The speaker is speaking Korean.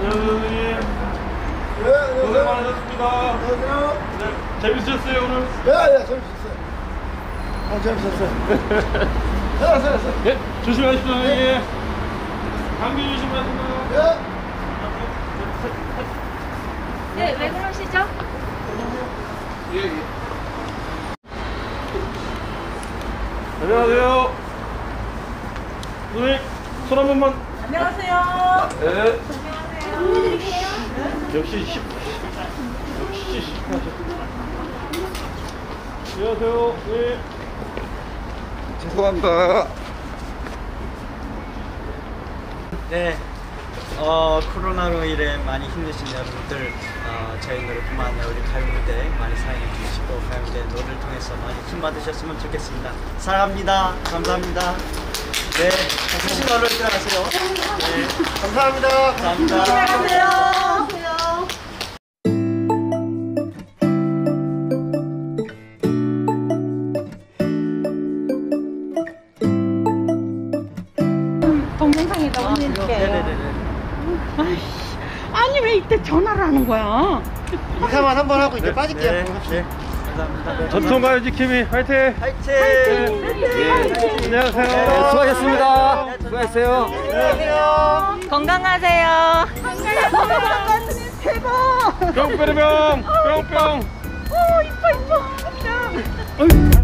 선생님. 네, 고생 많으셨습니다. 안녕하세요. 네, 재밌으셨어요 오늘? 예, 재밌었어요. 재밌었어요. 알았어. 네, 조심하십시오 선생님. 감기 조심하세요. 네, 왜 그러시죠? 예. 안녕하세요. 선생님, 손 한 번만. 안녕하세요. 네. 안녕하세요. 역시 10. 안녕하세요. 네. 죄송합니다. 네, 코로나로 인해 많이 힘드신 여러분들, 저희 노래뿐만 아니라 우리 가요무대 많이 사랑해 주시고 가요무대 노래를 통해서 많이 힘 받으셨으면 좋겠습니다. 사랑합니다. 감사합니다. 네, 조심 얼른 들어가세요. 네, 감사합니다. 감사합니다. 안녕하세요. 동영상에다 올릴게요. 네네네. 아니 왜 이때 전화를 하는 거야? 인사만 한 번 하고 이제 빠질게요. 네, 네, 감사합니다. 전통 가요지 케미 화이팅! 화이팅! 안녕하세요. 네, 수고하셨습니다. 수고하셨어요. 안녕하세요. 건강하세요. 대박! 뿅 빼르뿅 뿅뿅. 오 이뻐.